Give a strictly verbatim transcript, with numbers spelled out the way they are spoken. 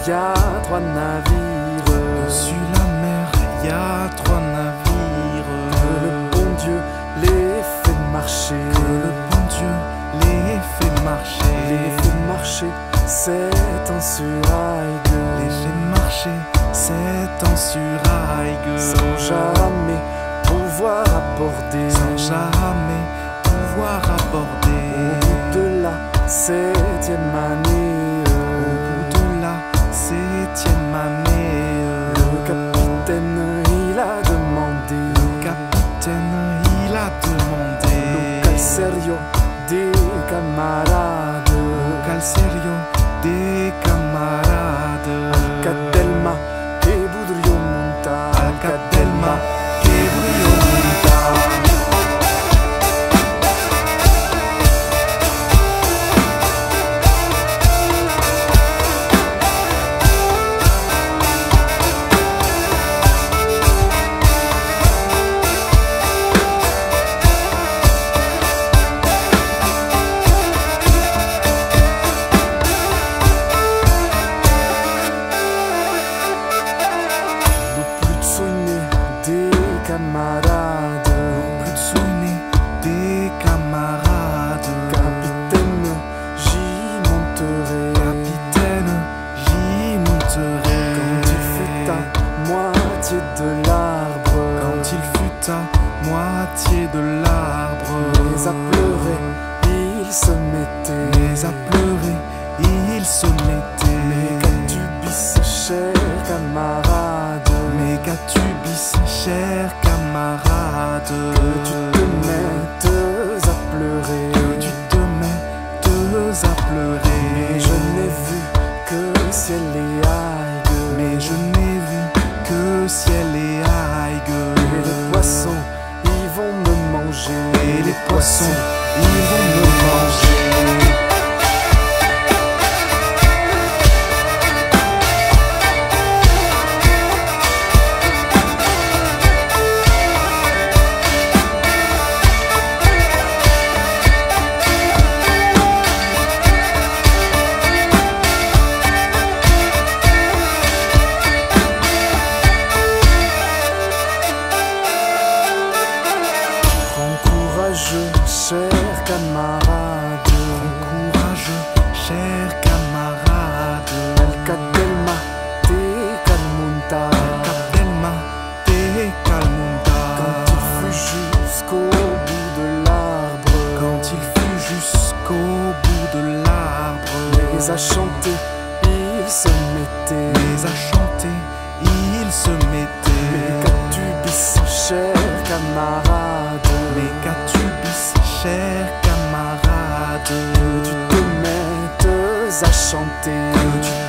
y a trois navires. Dessus la mer, y a trois navires. Que le bon Dieu les fait marcher. Que le bon Dieu les fait marcher. Les fait marcher, c'est en suraille. Les fait marcher, c'est en suraille. Sans jamais pouvoir aborder. Sans jamais pouvoir aborder. Au bout de la septième année. Au bout de la septième année. Le capitaine il a demandé. Le capitaine il a demandé. Local serio des camarades. Local serio des camarades. Alcadelma che budrio monta. Alcadelma che budrio monta. Camarades, plus de souvenirs des camarades. Capitaine, j'y monterai. Capitaine, j'y monterai. Quand il fut à moitié de l'arbre. Quand il fut à moitié de l'arbre. Mais à pleurer, il se mettait. Mais à pleurer, il se mettait. Mais qu'as-tu bis, cher camarade? Mais qu'as-tu bis, cher camarade? Que tu te mettes à pleurer. Que tu te mettes à pleurer. Mais je n'ai vu que ciel et algues. Mais je n'ai vu que ciel et algues. Et les poissons, ils vont me manger. Et les poissons, ils vont me manger. Cher camarade, courageux, cher camarade. Alcadelma te calmunta. Alcadelma te calmunta. Quand il fut jusqu'au bout de l'arbre. Quand il fut jusqu'au bout de l'arbre. Les a chanter, il se mettait. Les a chanter, il se mettait. Mais qu'as-tu bis, cher camarade? Mais qu'as-tu bis, cher camarade? Que tu te mettes à chanter. Que tu